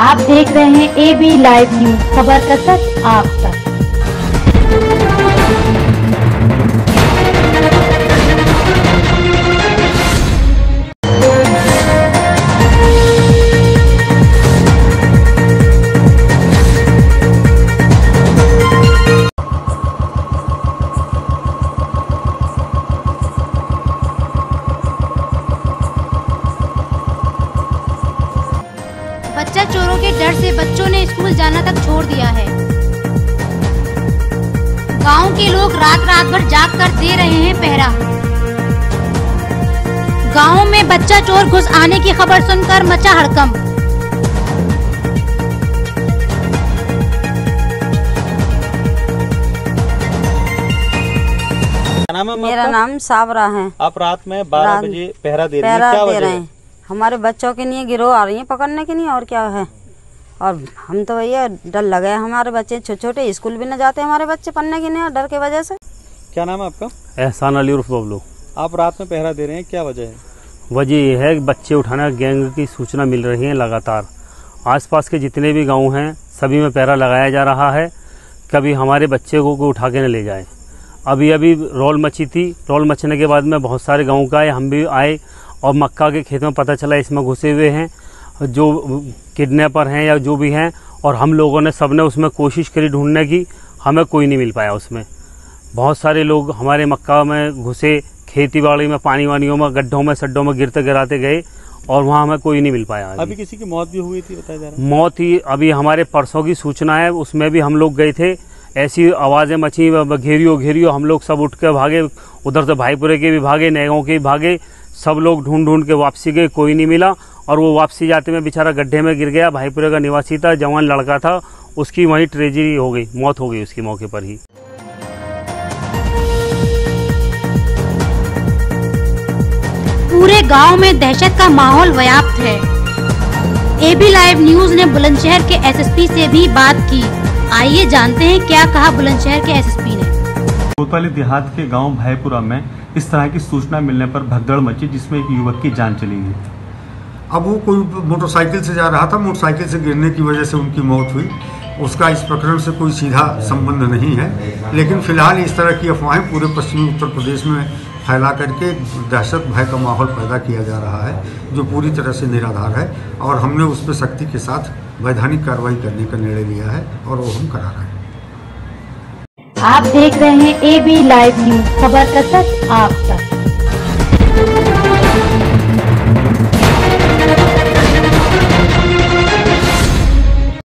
आप देख रहे हैं AB लाइव न्यूज, खबर का सच आप तक। बच्चा चोरों के डर से बच्चों ने स्कूल जाना तक छोड़ दिया है। गांव के लोग रात रात भर जाग कर दे रहे हैं पहरा। गांव में बच्चा चोर घुस आने की खबर सुनकर मचा हड़कंप। मेरा नाम साबरा है। आप रात में 12 बजे पहरा दे रही हैं, क्या वजह है? हमारे बच्चों के लिए गिरोह आ रही है पकड़ने के लिए, और क्या है। और हम तो भैया डर लगे, हमारे बच्चे छोटे छोटे स्कूल भी न जाते हमारे बच्चे पढ़ने के लिए डर के वजह से। क्या नाम है आपका? एहसान अली उर्फ बबलू। आप रात में पहरा दे रहे हैं, क्या वजह है? वजह यह है कि बच्चे उठाना गैंग की सूचना मिल रही है लगातार। आसपास के जितने भी गांव हैं सभी में पहरा लगाया जा रहा है, कभी हमारे बच्चे को कोई उठा के न ले जाए। अभी रोल मची थी, रोल मचने के बाद में बहुत सारे गाँव का आए, हम भी आए और मक्का के खेत में पता चला इसमें घुसे हुए हैं जो किडनैपर हैं या जो भी हैं, और हम लोगों ने सबने उसमें कोशिश करी ढूंढने की, हमें कोई नहीं मिल पाया। उसमें बहुत सारे लोग हमारे मक्का में घुसे, खेती बाड़ी में पानी वानियों में गड्ढों में सड्डों में गिरते गिराते गए और वहाँ हमें कोई नहीं मिल पाया। अभी किसी की मौत भी हुई थी बताया जा रहा है? मौत ही अभी हमारे परसों की सूचना है, उसमें भी हम लोग गए थे। ऐसी आवाज़ें मची, घेरियो हम लोग सब उठ के भागे, उधर से भाईपुरे के भी भागे, नएगांव के भी भागे, सब लोग ढूंढ के वापसी गए, कोई नहीं मिला। और वो वापसी जाते में बेचारा गड्ढे में गिर गया, भाईपुरे का निवासी था, जवान लड़का था, उसकी वहीं ट्रेजेडी हो गई, मौत हो गई उसकी मौके पर ही। पूरे गांव में दहशत का माहौल व्याप्त है। AB लाइव न्यूज ने बुलंदशहर के SSP से भी बात की। आइए जानते हैं क्या कहा बुलंदशहर के SSP ने। कोतवाली देहात के गांव भाईपुरा में इस तरह की सूचना मिलने पर भगदड़ मची, जिसमें एक युवक की जान चली गई। अब वो कोई मोटरसाइकिल से जा रहा था, मोटरसाइकिल से गिरने की वजह से उनकी मौत हुई। उसका इस प्रकरण से कोई सीधा संबंध नहीं है, लेकिन फिलहाल इस तरह की अफवाहें पूरे पश्चिमी उत्तर प्रदेश में फैला करके दहशत भय का माहौल पैदा किया जा रहा है, जो पूरी तरह से निराधार है। और हमने उस पर सख्ती के साथ वैधानिक कार्रवाई करने का निर्णय लिया है और वो हम करा रहे हैं। आप देख रहे हैं AB लाइव न्यूज, खबर का सच आप तक।